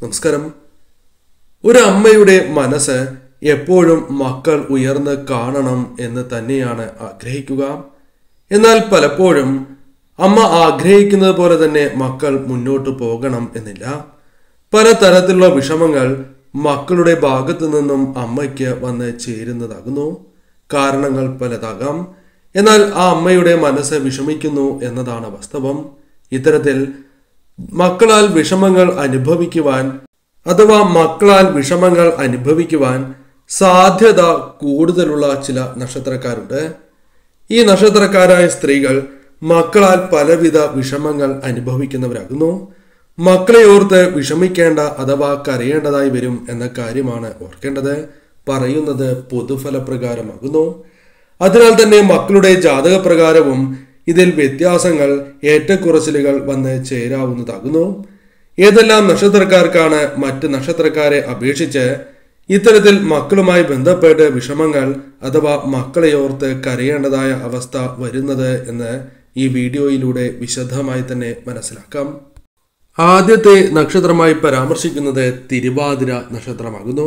നമസ്കാരം. ഒരു അമ്മയുടെ മനസ്സ് എപ്പോഴും മക്കൾ ഉയർന്ന് കാണണം എന്ന് തന്നെയാണ് ആഗ്രഹിക്കുക. എന്നാൽ പലപ്പോഴും അമ്മ ആഗ്രഹിക്കുന്നത് പോലെ തന്നെ മക്കൾ മുന്നോട്ട് പോകണം എന്നില്ല. പലതരത്തിലുള്ള വിഷമങ്ങൾ മക്കളുടെ ഭാഗത്തു നിന്നും അമ്മയ്ക്ക് വന്ന് ചേരുന്നതാകുന്നു. കാരണങ്ങൾ പലതാകാം. എന്നാൽ ആ അമ്മയുടെ മനസ്സ് വിഷമിക്കുന്നു എന്നതാണ് വാസ്തവം. ഇത്തരത്തിൽ മക്കളാൽ വിഷമങ്ങൾ അനുഭവിക്കുവാൻ സാധ്യത കൂടുതലുള്ള ചില നക്ഷത്രക്കാരുണ്ട്. ഈ നക്ഷത്രക്കാരായ സ്ത്രീകൾ മക്കളാൽ പലവിധ വിഷമങ്ങൾ അനുഭവിക്കുന്നവരാകുന്നു. മക്കളെ ഓർത്ത് വിഷമിക്കേണ്ട അഥവാ കരയേണ്ടതായി വരും എന്ന കാര്യമാണ് ഓർക്കേണ്ടത്. പറയുന്നത് പൊതുഫലപ്രകാരമാകുന്നു. അതിനാൽ തന്നെ മക്കളുടെ ജാതകപ്രകാരവും ഇതിൽ വ്യത്യാസങ്ങൾ, ഏറ്റക്കുറച്ചിലുകൾ വന്ന് ചേരാവുന്നതാകുന്നു. ഏതെല്ലാം നക്ഷത്രക്കാർക്കാണ് മറ്റ് നക്ഷത്രക്കാരെ അപേക്ഷിച്ച് ഇത്തരത്തിൽ മക്കളുമായി ബന്ധപ്പെട്ട് വിഷമങ്ങൾ അഥവാ മക്കളെ ഓർത്ത് കരയേണ്ടതായ അവസ്ഥ വരുന്നത് എന്ന് ഈ വീഡിയോയിലൂടെ വിശദമായി തന്നെ മനസ്സിലാക്കാം. ആദ്യത്തെ നക്ഷത്രമായി പരാമർശിക്കുന്നത് തിരുവാതിര നക്ഷത്രമാകുന്നു.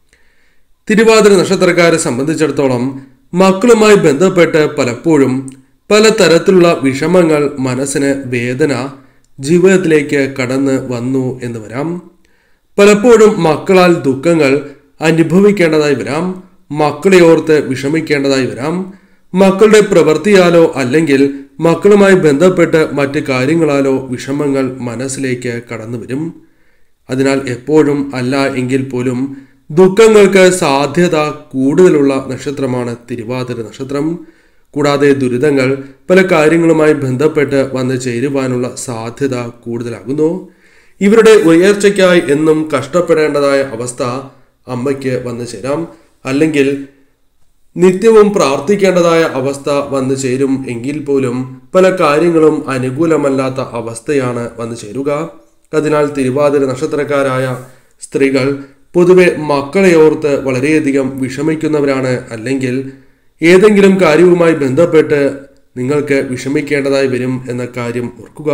തിരുവാതിര നക്ഷത്രക്കാരെ സംബന്ധിച്ചിടത്തോളം മക്കളുമായി ബന്ധപ്പെട്ട് പലപ്പോഴും പലതരത്തിലുള്ള വിഷമങ്ങൾ, മനസ്സിന് വേദന ജീവിതത്തിലേക്ക് കടന്ന് വന്നു എന്ന് വരാം. പലപ്പോഴും മക്കളാൽ ദുഃഖങ്ങൾ അനുഭവിക്കേണ്ടതായി വരാം. മക്കളെ ഓർത്ത് വിഷമിക്കേണ്ടതായി വരാം. മക്കളുടെ പ്രവൃത്തിയാലോ അല്ലെങ്കിൽ മക്കളുമായി ബന്ധപ്പെട്ട് മറ്റ് കാര്യങ്ങളാലോ വിഷമങ്ങൾ മനസ്സിലേക്ക് കടന്നു വരും. അതിനാൽ എപ്പോഴും അല്ല എങ്കിൽ പോലും ദുഃഖങ്ങൾക്ക് സാധ്യത കൂടുതലുള്ള നക്ഷത്രമാണ് തിരുവാതിര നക്ഷത്രം. കൂടാതെ ദുരിതങ്ങൾ പല കാര്യങ്ങളുമായി ബന്ധപ്പെട്ട് വന്ന് ചേരുവാനുള്ള സാധ്യത കൂടുതലാകുന്നു. ഇവരുടെ ഉയർച്ചയ്ക്കായി എന്നും കഷ്ടപ്പെടേണ്ടതായ അവസ്ഥ അമ്മയ്ക്ക് വന്നു ചേരാം. അല്ലെങ്കിൽ നിത്യവും പ്രാർത്ഥിക്കേണ്ടതായ അവസ്ഥ വന്നു ചേരും എങ്കിൽ പോലും പല കാര്യങ്ങളും അനുകൂലമല്ലാത്ത അവസ്ഥയാണ് വന്നു ചേരുക. അതിനാൽ തിരുവാതിര നക്ഷത്രക്കാരായ സ്ത്രീകൾ പൊതുവെ മക്കളെ ഓർത്ത് വളരെയധികം വിഷമിക്കുന്നവരാണ്. അല്ലെങ്കിൽ ഏതെങ്കിലും കാര്യവുമായി ബന്ധപ്പെട്ട് നിങ്ങൾക്ക് വിഷമിക്കേണ്ടതായി വരും എന്ന കാര്യം ഓർക്കുക.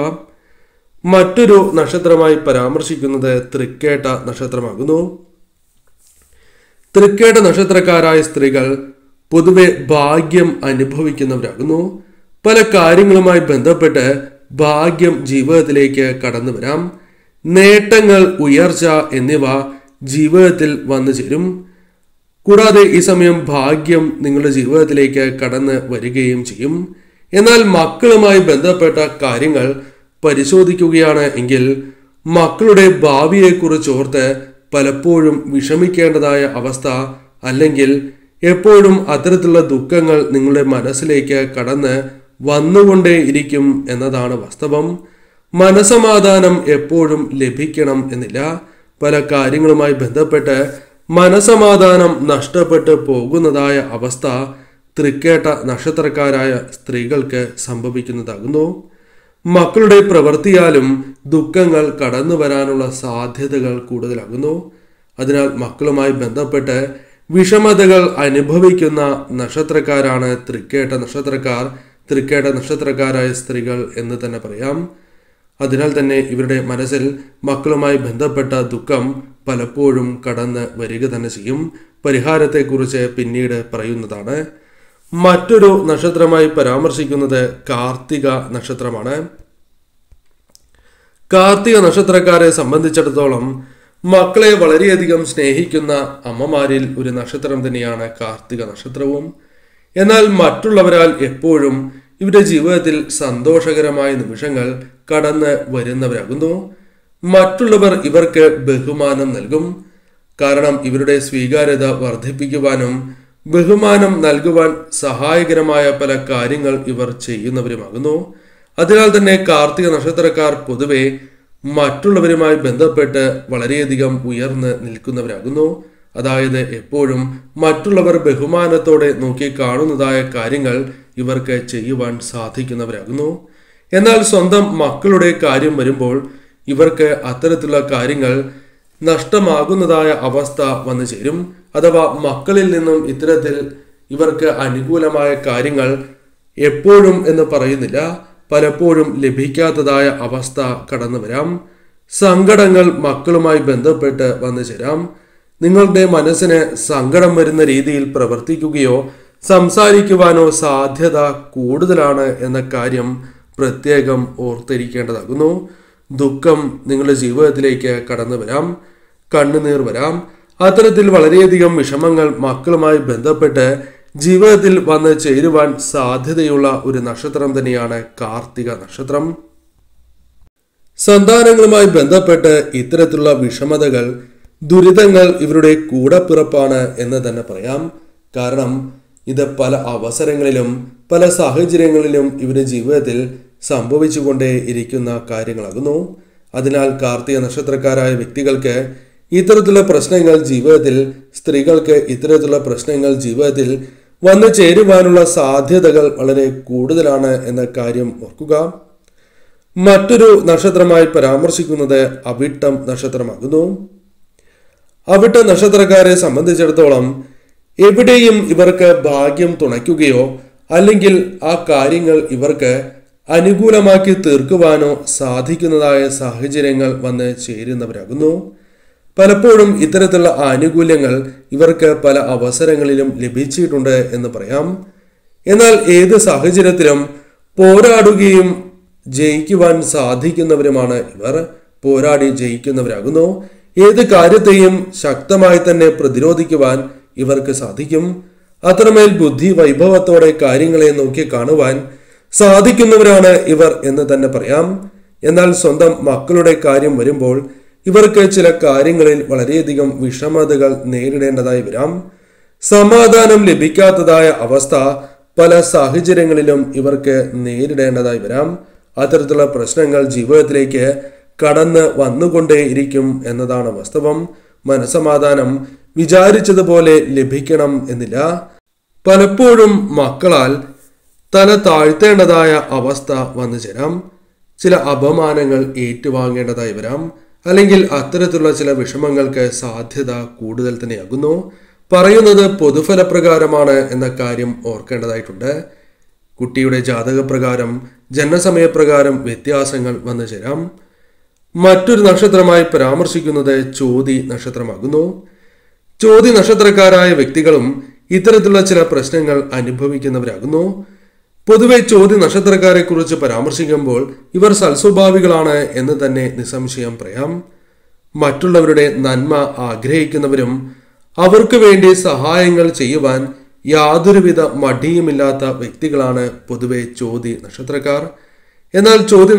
മറ്റൊരു നക്ഷത്രമായി പരാമർശിക്കുന്നത് തൃക്കേട്ട നക്ഷത്രമാകുന്നു. തൃക്കേട്ട നക്ഷത്രക്കാരായ സ്ത്രീകൾ പൊതുവെ ഭാഗ്യം അനുഭവിക്കുന്നവരാകുന്നു. പല കാര്യങ്ങളുമായി ബന്ധപ്പെട്ട് ഭാഗ്യം ജീവിതത്തിലേക്ക് കടന്നു വരാം. നേട്ടങ്ങൾ, ഉയർച്ച എന്നിവ ജീവിതത്തിൽ വന്നു ചേരും. കൂടാതെ ഈ സമയം ഭാഗ്യം നിങ്ങളുടെ ജീവിതത്തിലേക്ക് കടന്ന് വരികയും ചെയ്യും. എന്നാൽ മക്കളുമായി ബന്ധപ്പെട്ട കാര്യങ്ങൾ പരിശോധിക്കുകയാണ് എങ്കിൽ മക്കളുടെ ഭാവിയെക്കുറിച്ച് ഓർത്ത് പലപ്പോഴും വിഷമിക്കേണ്ടതായ അവസ്ഥ, അല്ലെങ്കിൽ എപ്പോഴും അത്തരത്തിലുള്ള ദുഃഖങ്ങൾ നിങ്ങളുടെ മനസ്സിലേക്ക് കടന്ന് വന്നുകൊണ്ടേ ഇരിക്കും എന്നതാണ് വാസ്തവം. മനസമാധാനം എപ്പോഴും ലഭിക്കണം എന്നില്ല. പല കാര്യങ്ങളുമായി ബന്ധപ്പെട്ട് മനസമാധാനം നഷ്ടപ്പെട്ടു പോകുന്നതായ അവസ്ഥ തൃക്കേട്ട നക്ഷത്രക്കാരായ സ്ത്രീകൾക്ക് സംഭവിക്കുന്നതാകുന്നു. മക്കളുടെ പ്രവൃത്തിയാലും ദുഃഖങ്ങൾ കടന്നു വരാനുള്ള സാധ്യതകൾ കൂടുതലാകുന്നു. അതിനാൽ മക്കളുമായി ബന്ധപ്പെട്ട് വിഷമതകൾ അനുഭവിക്കുന്ന നക്ഷത്രക്കാരാണ് തൃക്കേട്ട നക്ഷത്രക്കാർ, തൃക്കേട്ട നക്ഷത്രക്കാരായ സ്ത്രീകൾ എന്ന് തന്നെ പറയാം. അതിനാൽ തന്നെ ഇവരുടെ മനസ്സിൽ മക്കളുമായി ബന്ധപ്പെട്ട ദുഃഖം പലപ്പോഴും കടന്ന് വരിക തന്നെ ചെയ്യും. പരിഹാരത്തെക്കുറിച്ച് പിന്നീട് പറയുന്നതാണ്. മറ്റൊരു നക്ഷത്രമായി പരാമർശിക്കുന്നത് കാർത്തിക നക്ഷത്രമാണ്. കാർത്തിക നക്ഷത്രക്കാരെ സംബന്ധിച്ചിടത്തോളം മക്കളെ വളരെയധികം സ്നേഹിക്കുന്ന അമ്മമാരിൽ ഒരു നക്ഷത്രം തന്നെയാണ് കാർത്തിക നക്ഷത്രവും. എന്നാൽ മറ്റുള്ളവരാൽ എപ്പോഴും ഇവരുടെ ജീവിതത്തിൽ സന്തോഷകരമായ നിമിഷങ്ങൾ കടന്ന് വരുന്നവരാകുന്നു. മറ്റുള്ളവർ ഇവർക്ക് ബഹുമാനം നൽകും. കാരണം ഇവരുടെ സ്വീകാര്യത വർദ്ധിപ്പിക്കുവാനും ബഹുമാനം നൽകുവാൻ സഹായകരമായ പല കാര്യങ്ങൾ ഇവർ ചെയ്യുന്നവരുമാകുന്നു. അതിനാൽ തന്നെ കാർത്തിക നക്ഷത്രക്കാർ പൊതുവെ മറ്റുള്ളവരുമായി ബന്ധപ്പെട്ട് വളരെയധികം ഉയർന്ന് നിൽക്കുന്നവരാകുന്നു. അതായത് എപ്പോഴും മറ്റുള്ളവർ ബഹുമാനത്തോടെ നോക്കി കാണുന്നതായ കാര്യങ്ങൾ ഇവർക്ക് ചെയ്യുവാൻ സാധിക്കുന്നവരാകുന്നു. എന്നാൽ സ്വന്തം മക്കളുടെ കാര്യം വരുമ്പോൾ ഇവർക്ക് അത്തരത്തിലുള്ള കാര്യങ്ങൾ നഷ്ടമാകുന്നതായ അവസ്ഥ വന്നു ചേരും. അഥവാ മക്കളിൽ നിന്നും ഇത്തരത്തിൽ ഇവർക്ക് അനുകൂലമായ കാര്യങ്ങൾ എപ്പോഴും എന്ന് പറയുന്നില്ല, പലപ്പോഴും ലഭിക്കാത്തതായ അവസ്ഥ കടന്നു വരാം. സങ്കടങ്ങൾ മക്കളുമായി ബന്ധപ്പെട്ട് വന്നു ചേരാം. നിങ്ങളുടെ മനസ്സിന് സങ്കടം വരുന്ന രീതിയിൽ പ്രവർത്തിക്കുകയോ സംസാരിക്കുവാനോ സാധ്യത കൂടുതലാണ് എന്ന കാര്യം പ്രത്യേകം ഓർത്തിരിക്കേണ്ടതാകുന്നു. ദുഃഖം നിങ്ങളുടെ ജീവിതത്തിലേക്ക് കടന്നു വരാം, കണ്ണുനീർ വരാം. അത്തരത്തിൽ വളരെയധികം വിഷമങ്ങൾ മക്കളുമായി ബന്ധപ്പെട്ട് ജീവിതത്തിൽ വന്ന് ചേരുവാൻ സാധ്യതയുള്ള ഒരു നക്ഷത്രം തന്നെയാണ് കാർത്തിക നക്ഷത്രം. സന്താനങ്ങളുമായി ബന്ധപ്പെട്ട് ഇത്തരത്തിലുള്ള വിഷമതകൾ, ദുരിതങ്ങൾ ഇവരുടെ കൂടപ്പിറപ്പാണ് എന്ന് തന്നെ പറയാം. കാരണം ഇത് പല അവസരങ്ങളിലും പല സാഹചര്യങ്ങളിലും ഇവരുടെ ജീവിതത്തിൽ സംഭവിച്ചുകൊണ്ടേ ഇരിക്കുന്ന കാര്യങ്ങളാകുന്നു. അതിനാൽ കാർത്തിക നക്ഷത്രക്കാരായ വ്യക്തികൾക്ക് ഇത്തരത്തിലുള്ള പ്രശ്നങ്ങൾ ജീവിതത്തിൽ, സ്ത്രീകൾക്ക് ഇത്തരത്തിലുള്ള പ്രശ്നങ്ങൾ ജീവിതത്തിൽ വന്നു ചേരുവാനുള്ള സാധ്യതകൾ വളരെ കൂടുതലാണ് എന്ന കാര്യം ഓർക്കുക. മറ്റൊരു നക്ഷത്രമായി പരാമർശിക്കുന്നത് അവിട്ടം നക്ഷത്രമാകുന്നു. അവിട്ട നക്ഷത്രക്കാരെ സംബന്ധിച്ചിടത്തോളം എവിടെയും ഇവർക്ക് ഭാഗ്യം തുണയ്ക്കുകയോ അല്ലെങ്കിൽ ആ കാര്യങ്ങൾ ഇവർക്ക് അനുകൂലമാക്കി തീർക്കുവാനോ സാധിക്കുന്നതായ സാഹചര്യങ്ങൾ വന്ന് ചേരുന്നവരാകുന്നു. പലപ്പോഴും ഇത്തരത്തിലുള്ള ആനുകൂല്യങ്ങൾ ഇവർക്ക് പല അവസരങ്ങളിലും ലഭിച്ചിട്ടുണ്ട് എന്ന് പറയാം. എന്നാൽ ഏത് സാഹചര്യത്തിലും പോരാടുകയും ജയിക്കുവാൻ സാധിക്കുന്നവരുമാണ് ഇവർ. പോരാടി ജയിക്കുന്നവരാകുന്നു. ഏത് കാര്യത്തെയും ശക്തമായി തന്നെ പ്രതിരോധിക്കുവാൻ ഇവർക്ക് സാധിക്കും. അത്രമേൽ ബുദ്ധി വൈഭവത്തോടെ കാര്യങ്ങളെ നോക്കി കാണുവാൻ സാധിക്കുന്നവരാണ് ഇവർ എന്ന് തന്നെ പറയാം. എന്നാൽ സ്വന്തം മക്കളുടെ കാര്യം വരുമ്പോൾ ഇവർക്ക് ചില കാര്യങ്ങളിൽ വളരെയധികം വിഷമതകൾ നേരിടേണ്ടതായി വരാം. സമാധാനം ലഭിക്കാത്തതായ അവസ്ഥ പല സാഹചര്യങ്ങളിലും ഇവർക്ക് നേരിടേണ്ടതായി വരാം. അത്തരത്തിലുള്ള പ്രശ്നങ്ങൾ ജീവിതത്തിലേക്ക് കടന്ന് വന്നുകൊണ്ടേയിരിക്കും എന്നതാണ് വാസ്തവം. മനസമാധാനം വിചാരിച്ചതുപോലെ ലഭിക്കണം എന്നില്ല. പലപ്പോഴും മക്കളാൽ തല താഴ്ത്തേണ്ടതായ അവസ്ഥ വന്നു ചേരാം. ചില അപമാനങ്ങൾ ഏറ്റുവാങ്ങേണ്ടതായി വരാം. അല്ലെങ്കിൽ അത്തരത്തിലുള്ള ചില വിഷമങ്ങൾക്ക് സാധ്യത കൂടുതൽ തന്നെയാകുന്നു. പറയുന്നത് പൊതുഫലപ്രകാരമാണ് എന്ന കാര്യം ഓർക്കേണ്ടതായിട്ടുണ്ട്. കുട്ടിയുടെ ജാതകപ്രകാരം, ജനനസമയപ്രകാരം വ്യത്യാസങ്ങൾ വന്നു ചേരാം. മറ്റൊരു നക്ഷത്രമായി പരാമർശിക്കുന്നത് ചോതി നക്ഷത്രമാകുന്നു. ചോതി നക്ഷത്രക്കാരായ വ്യക്തികളും ഇത്തരത്തിലുള്ള ചില പ്രശ്നങ്ങൾ അനുഭവിക്കുന്നവരാകുന്നു. പൊതുവെ ചോതി നക്ഷത്രക്കാരെ കുറിച്ച് പരാമർശിക്കുമ്പോൾ ഇവർ സൽസ്വഭാവികളാണ് എന്ന് തന്നെ നിസ്സംശയം പറയാം. മറ്റുള്ളവരുടെ നന്മ ആഗ്രഹിക്കുന്നവരും അവർക്ക് വേണ്ടി സഹായങ്ങൾ ചെയ്യുവാൻ യാതൊരുവിധ മടിയുമില്ലാത്ത വ്യക്തികളാണ് പൊതുവെ ചോതി നക്ഷത്രക്കാർ. എന്നാൽ ചോതി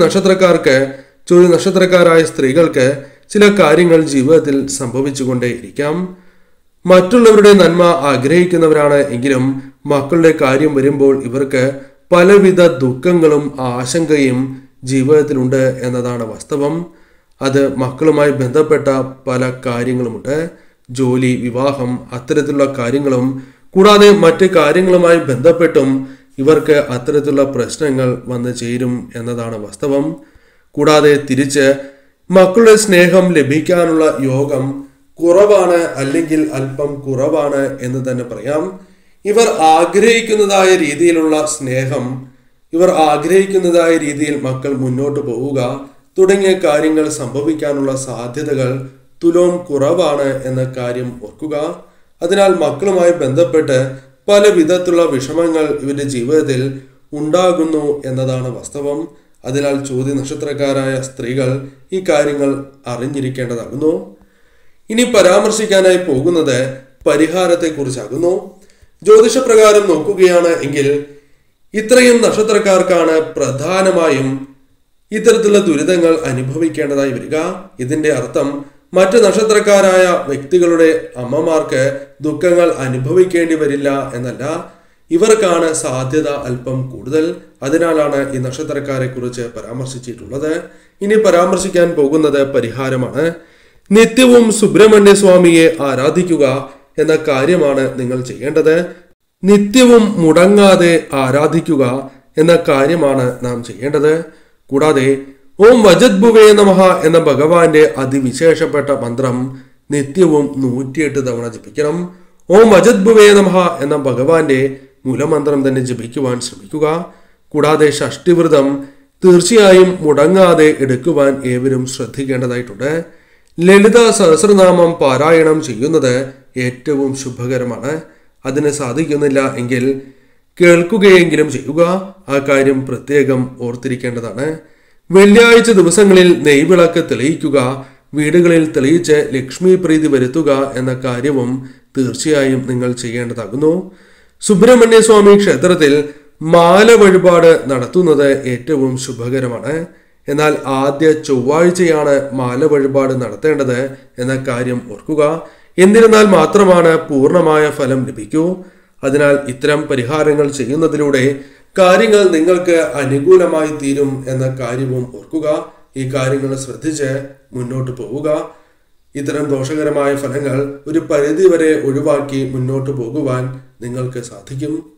നക്ഷത്രക്കാരായ സ്ത്രീകൾക്ക് ചില കാര്യങ്ങൾ ജീവിതത്തിൽ സംഭവിച്ചുകൊണ്ടേയിരിക്കാം. മറ്റുള്ളവരുടെ നന്മ ആഗ്രഹിക്കുന്നവരാണ് എങ്കിലും മക്കളുടെ കാര്യം വരുമ്പോൾ ഇവർക്ക് പലവിധ ദുഃഖങ്ങളും ആശങ്കയും ജീവിതത്തിലുണ്ട് എന്നതാണ് വാസ്തവം. അത് മക്കളുമായി ബന്ധപ്പെട്ട പല കാര്യങ്ങളുമുണ്ട്. ജോലി, വിവാഹം, അത്തരത്തിലുള്ള കാര്യങ്ങളും കൂടാതെ മറ്റ് കാര്യങ്ങളുമായി ബന്ധപ്പെട്ടും ഇവർക്ക് അത്തരത്തിലുള്ള പ്രശ്നങ്ങൾ വന്നു ചേരും എന്നതാണ് വാസ്തവം. കൂടാതെ തിരിച്ച് മക്കളുടെ സ്നേഹം ലഭിക്കാനുള്ള യോഗം കുറവാണ്, അല്ലെങ്കിൽ അല്പം കുറവാണ് എന്ന് തന്നെ പറയാം. ഇവർ ആഗ്രഹിക്കുന്നതായ രീതിയിലുള്ള സ്നേഹം, ഇവർ ആഗ്രഹിക്കുന്നതായ രീതിയിൽ മക്കൾ മുന്നോട്ട് പോവുക തുടങ്ങിയ കാര്യങ്ങൾ സംഭവിക്കാനുള്ള സാധ്യതകൾ തുലോം കുറവാണ് എന്ന കാര്യം ഓർക്കുക. അതിനാൽ മക്കളുമായി ബന്ധപ്പെട്ട് പല വിധത്തിലുള്ള വിഷമങ്ങൾ ഇവരുടെ ജീവിതത്തിൽ ഉണ്ടാകുന്നു എന്നതാണ് വാസ്തവം. അതിനാൽ ചോതി നക്ഷത്രക്കാരായ സ്ത്രീകൾ ഈ കാര്യങ്ങൾ അറിഞ്ഞിരിക്കേണ്ടതാകുന്നു. ഇനി പരാമർശിക്കാനായി പോകുന്നത് പരിഹാരത്തെക്കുറിച്ചാകുന്നു. ജ്യോതിഷപ്രകാരം നോക്കുകയാണ് എങ്കിൽ ഇത്രയും നക്ഷത്രക്കാർക്കാണ് പ്രധാനമായും ഇത്തരത്തിലുള്ള ദുരിതങ്ങൾ അനുഭവിക്കേണ്ടതായി വരിക. ഇതിന്റെ അർത്ഥം മറ്റ് നക്ഷത്രക്കാരായ വ്യക്തികളുടെ അമ്മമാർക്ക് ദുഃഖങ്ങൾ അനുഭവിക്കേണ്ടി വരില്ല എന്നല്ല. ഇവർക്കാണ് സാധ്യത അല്പം കൂടുതൽ. അതിനാലാണ് ഈ നക്ഷത്രക്കാരെ കുറിച്ച് പരാമർശിച്ചിട്ടുള്ളത്. ഇനി പരാമർശിക്കാൻ പോകുന്നത് പരിഹാരമാണ്. നിത്യവും സുബ്രഹ്മണ്യ സ്വാമിയെ ആരാധിക്കുക എന്ന കാര്യമാണ് നിങ്ങൾ ചെയ്യേണ്ടത്. നിത്യവും മുടങ്ങാതെ ആരാധിക്കുക എന്ന കാര്യമാണ് നാം ചെയ്യേണ്ടത്. കൂടാതെ ഓം വജദ്ഭുവേ നമഃ എന്ന ഭഗവാന്റെ അതിവിശേഷപ്പെട്ട മന്ത്രം നിത്യവും 108 തവണ ജപിക്കണം. ഓം വജദ്ഭുവേ നമഃ എന്ന ഭഗവാന്റെ മൂലമന്ത്രം തന്നെ ജപിക്കുവാൻ ശ്രമിക്കുക. കൂടാതെ ഷഷ്ടിവ്രതം തീർച്ചയായും മുടങ്ങാതെ എടുക്കുവാൻ ഏവരും ശ്രദ്ധിക്കേണ്ടതായിട്ടുണ്ട്. ലളിത സഹസ്രനാമം പാരായണം ചെയ്യുന്നത് ഏറ്റവും ശുഭകരമാണ്. അതിന് സാധിക്കുന്നില്ല എങ്കിൽ കേൾക്കുകയെങ്കിലും ചെയ്യുക. ആ കാര്യം പ്രത്യേകം ഓർത്തിരിക്കേണ്ടതാണ്. വെള്ളിയാഴ്ച ദിവസങ്ങളിൽ നെയ്വിളക്ക് തെളിയിക്കുക, വീടുകളിൽ തെളിയിച്ച് ലക്ഷ്മി പ്രീതി വരുത്തുക എന്ന കാര്യവും തീർച്ചയായും നിങ്ങൾ ചെയ്യേണ്ടതാകുന്നു. സുബ്രഹ്മണ്യ സ്വാമി ക്ഷേത്രത്തിൽ മാല വഴിപാട് നടത്തുന്നത് ഏറ്റവും ശുഭകരമാണ്. എന്നാൽ ആദ്യ ചൊവ്വാഴ്ചയാണ് മാല വഴിപാട് നടത്തേണ്ടത് എന്ന കാര്യം ഓർക്കുക. എന്നിരുന്നാൽ മാത്രമാണ് പൂർണ്ണമായ ഫലം ലഭിക്കൂ. അതിനാൽ ഇത്തരം പരിഹാരങ്ങൾ ചെയ്യുന്നതിലൂടെ കാര്യങ്ങൾ നിങ്ങൾക്ക് അനുകൂലമായി തീരും എന്ന കാര്യവും ഓർക്കുക. ഈ കാര്യങ്ങൾ ശ്രദ്ധിച്ച് മുന്നോട്ട് പോവുക. ഇത്തരം ദോഷകരമായ ഫലങ്ങൾ ഒരു പരിധിവരെ ഒഴിവാക്കി മുന്നോട്ട് പോകുവാൻ നിങ്ങൾക്ക് സാധിക്കും.